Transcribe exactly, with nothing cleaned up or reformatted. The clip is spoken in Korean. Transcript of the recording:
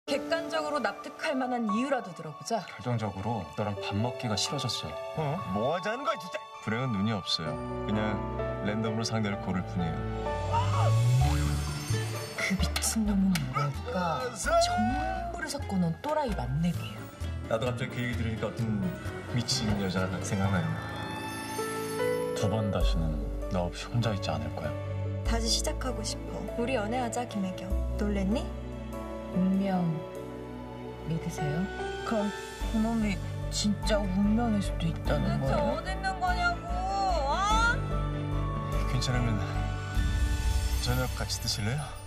객관적으로 납득할 만한 이유라도 들어보자. 결정적으로 너랑 밥 먹기가 싫어졌어요. 어? 뭐 하자는 거야 진짜? 불행은 눈이 없어요. 그냥 랜덤으로 상대를 고를 뿐이에요. 그 미친 놈은 뭐랄까 전부를 섞고 놓은 또라이 만렙이에요. 나도 갑자기 그 얘기 들으니까 어떤 미친 여자 생각나요. 두 번 다시는 너 없이 혼자 있지 않을 거야. 다시 시작하고 싶어. 우리 연애하자, 김혜경. 놀랬니? 운명 믿으세요? 그럼 그놈이 진짜 운명일 수도 있다는 거예요? 어디 있는 거냐고! 어? 괜찮으면 저녁 같이 드실래요?